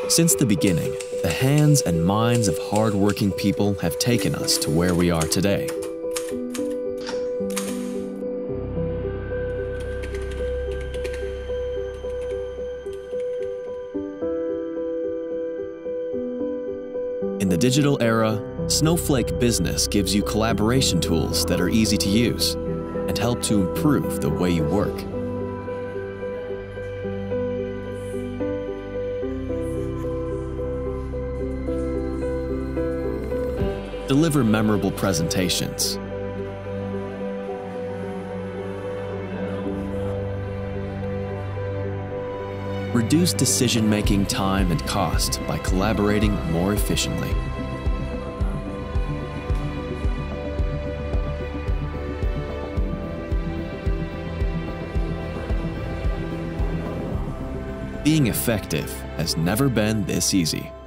Since the beginning, the hands and minds of hard-working people have taken us to where we are today. In the digital era, Snowflake Business gives you collaboration tools that are easy to use and help to improve the way you work. Deliver memorable presentations. Reduce decision-making time and cost by collaborating more efficiently. Being effective has never been this easy.